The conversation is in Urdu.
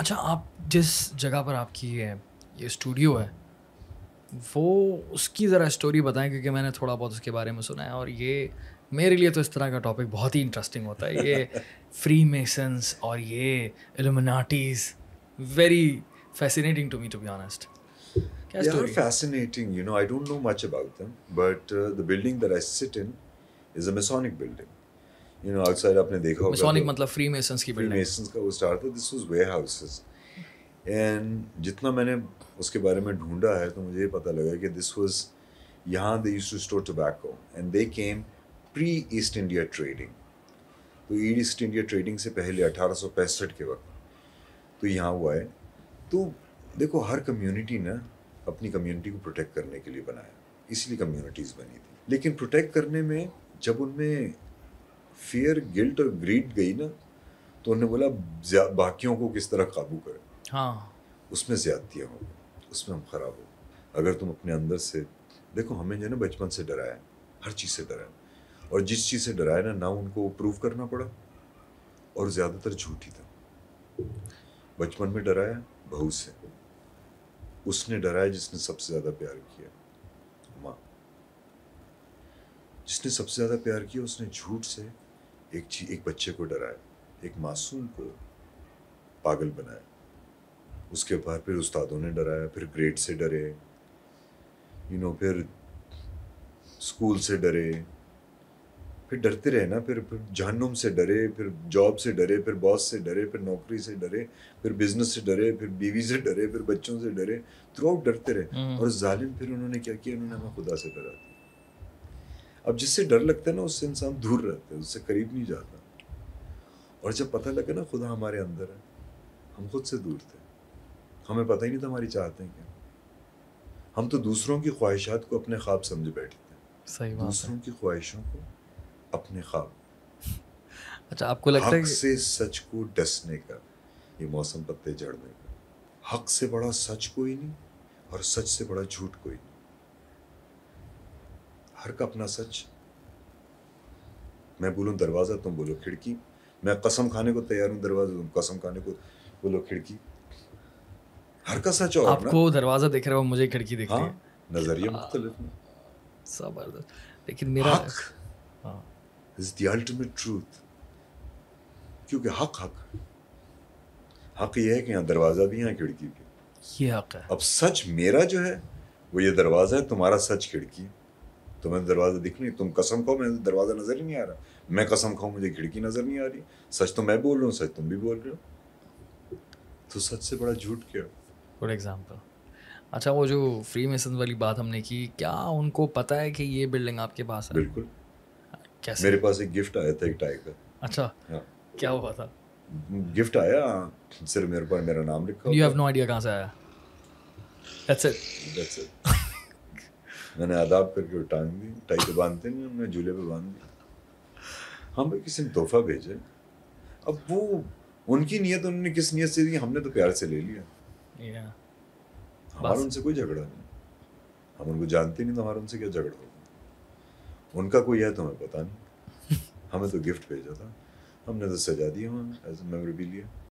اچھا آپ جس جگہ پر آپ کی یہ اسٹوڈیو ہے وہ اس کی ذرا اسٹوری بتائیں، کیونکہ میں نے تھوڑا بہت اس کے بارے میں سنا ہے، اور یہ میرے لیے تو اس طرح کا ٹاپک بہت ہی انٹرسٹنگ ہوتا ہے، یہ فری میسنس اور یہ Illuminatis, very fascinating to me to be honest. کیا They are اسٹوری ہے؟ fascinating. I don't know much about them, but the building that I sit in is a Masonic building. Outside آپ نے دیکھا ہوگا میسونک تو مطلب فری میسنس کی فری بلڈنگ. میسنس کا وہ اسٹارٹ تھا. This was warehouses. And جتنا میں نے اس کے بارے میں ڈھونڈا ہے تو مجھے یہ پتہ لگا کہ دس واز یہاں they used to store tobacco and they came pre East India trading. تو ایسٹ انڈیا ٹریڈنگ سے پہلے 1865 کے وقت تو یہاں ہوا ہے. تو دیکھو ہر کمیونٹی نے اپنی کمیونٹی کو پروٹیکٹ کرنے کے لیے بنایا، اس لیے کمیونٹیز بنی تھی. لیکن پروٹیکٹ کرنے میں جب ان میں فیئر، گلٹ اور گریڈ گئی نا تو انہوں نے بولا باقیوں کو کس طرح قابو کریں. ہاں اس میں زیادتیاں ہوں، اس میں ہم خراب ہو. اگر تم اپنے اندر سے دیکھو، ہمیں جو ہے نا بچپن سے ڈرایا، ہر چیز سے ڈرایا، اور جس چیز سے ڈرایا نا ان کو پروو کرنا پڑا، اور زیادہ تر جھوٹ ہی تھا. بچپن میں ڈرایا بہو سے، اس نے ڈرایا جس نے سب سے زیادہ پیار کیا، ماں. جس نے سب سے زیادہ پیار کیا اس نے جھوٹ سے ایک بچے کو ڈرایا، ایک معصوم کو پاگل بنایا. اس کے بعد پھر استادوں نے ڈرایا، پھر گریڈ سے ڈرے، پھر اسکول سے ڈرے، پھر ڈرتے رہے نا، پھر جہنم سے ڈرے، پھر جاب سے ڈرے، پھر باس سے ڈرے، پھر نوکری سے ڈرے، پھر بزنس سے ڈرے، پھر بیوی سے ڈرے، پھر بچوں سے ڈرے. تھرو آؤٹ ڈرتے رہے. اور ظالم پھر انہوں نے کیا کیا، انہوں نے ہمیں خدا سے ڈرا دیا. اب جس سے ڈر لگتا ہے نا اس سے انسان دور رہتا ہے، اس سے قریب نہیں جاتا. اور جب پتہ لگا نا خدا ہمارے اندر ہے، ہم خود سے دور تھے. ہمیں پتہ ہی نہیں تھا ہماری چاہتے ہیں کیا. ہم تو دوسروں کی خواہشات کو اپنے خواب سمجھ بیٹھے تھے. صحیح بات ہے. دوسروں کی خواہشوں کو اپنے خواب. اچھا آپ کو لگتا ہے حق سے سچ کو ڈسنے کا، یہ موسم پتے جھڑنے کا. حق سے بڑا سچ کوئی نہیں، اور سچ سے بڑا جھوٹ کوئی نہیں. ہر کا اپنا سچ. میں بولوں دروازہ، تم بولو کھڑکی. میں قسم کھانے کو تیار ہوں دروازہ، تم قسم کھانے کو بولو کھڑکی. ہر کا سچ اور آپ نا. کو دروازہ دیکھ رہا ہو، مجھے کھڑکی دکھ رہی ہاں، ہے. نظریہ مختلف ہیں. زبردست. لیکن میرا حق is the ultimate truth. کیونکہ حق یہ ہے کہ یہاں دروازہ بھی ہے، کھڑکی بھی. یہ حق ہے. اب سچ میرا جو ہے وہ یہ دروازہ ہے، تمہارا سچ کھڑکی. تمہیں دروازہ دکھ نہیں، تم قسم کھاؤ میں دروازہ نظر ہی نہیں آ رہا، میں قسم کھاؤں مجھے کھڑکی نظر نہیں آ رہی. سچ تو میں بول رہا ہوں، سچ تم بھی بول رہے ہو. تو سچ سے بڑا جھوٹ کیا؟ Good example. اچھا وہ جو فری میسن والی بات ہم نے کی، کیا ان کو پتہ ہے کہ یہ بلڈنگ آپ کے پاس ہے؟ بالکل. کیسے؟ میرے پاس ایک گفٹ آیا تھا ایک ٹائی کا. اچھا ہاں کیا ہوا تھا؟ گفٹ آیا، صرف میرے پاس میرا نام لکھا یو ہوتا. ہیو نو آئیڈیا کہاں سے آیا؟ That's it. That's it. میں نے آداب کر کے ٹانگ دی. ٹائی پہ باندھتے نہیں، ہم نے جھولے پہ باندھ دی. ہم بھی کسی نے تحفہ بھیجے. اب وہ ان کی نیت، انہوں نے کس نیت سے دی، ہم نے تو پیار سے لے لیا. ہمارا ان سے کوئی جھگڑا نہیں. ہم ان کو جانتے نہیں تو ہمارا ان سے کیا جھگڑا ہوگا. ان کا کوئی ہے تو ہمیں پتہ نہیں. ہمیں تو گفٹ بھیجا تھا، ہم نے تو سجا دیا وہاں ایز اے میموریبیلیا.